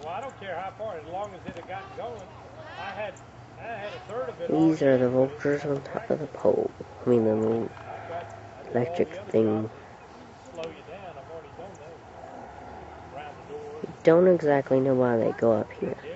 well, I don't care how far, as long as it had gotten going. I had a third of it. These are the vultures on top of the pole. I mean, the little electric thing. Slow you down. I've already done those. Around the door. Don't exactly know why they go up here.